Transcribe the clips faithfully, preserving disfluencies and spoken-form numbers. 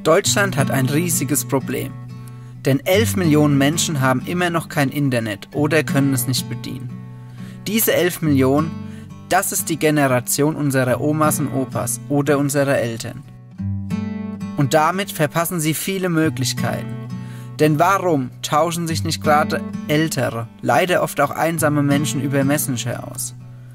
Deutschland hat ein riesiges Problem, denn elf Millionen Menschen haben immer noch kein Internet oder können es nicht bedienen. Diese elf Millionen, das ist die Generation unserer Omas und Opas oder unserer Eltern. Und damit verpassen sie viele Möglichkeiten. Denn warum tauschen sich nicht gerade ältere, leider oft auch einsame Menschen über Messenger aus?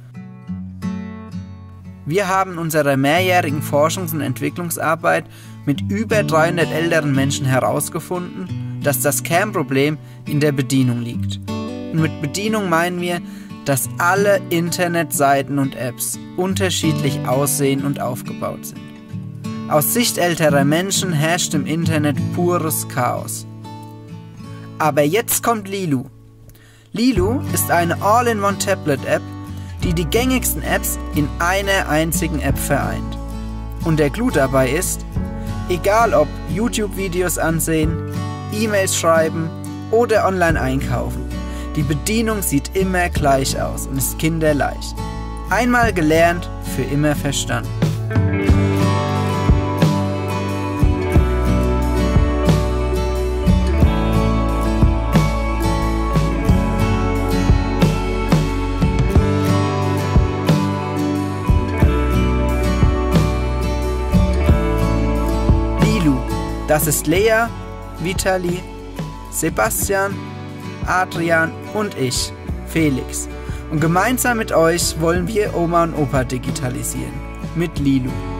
Wir haben in unserer mehrjährigen Forschungs- und Entwicklungsarbeit mit über dreihundert älteren Menschen herausgefunden, dass das Kernproblem in der Bedienung liegt. Und mit Bedienung meinen wir, dass alle Internetseiten und Apps unterschiedlich aussehen und aufgebaut sind. Aus Sicht älterer Menschen herrscht im Internet pures Chaos. Aber jetzt kommt Lilu. Lilu ist eine All-in-One-Tablet-App, die die gängigsten Apps in einer einzigen App vereint. Und der Clou dabei ist, egal ob YouTube-Videos ansehen, E-Mails schreiben oder online einkaufen, die Bedienung sieht immer gleich aus und ist kinderleicht. Einmal gelernt, für immer verstanden. Das ist Lea, Vitali, Sebastian, Adrian und ich, Felix. Und gemeinsam mit euch wollen wir Oma und Opa digitalisieren. Mit Lilu.